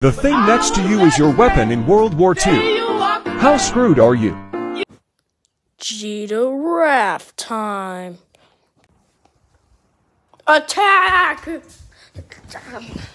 The thing next to you is your weapon in World War II. How screwed are you? Giraffe time. Attack!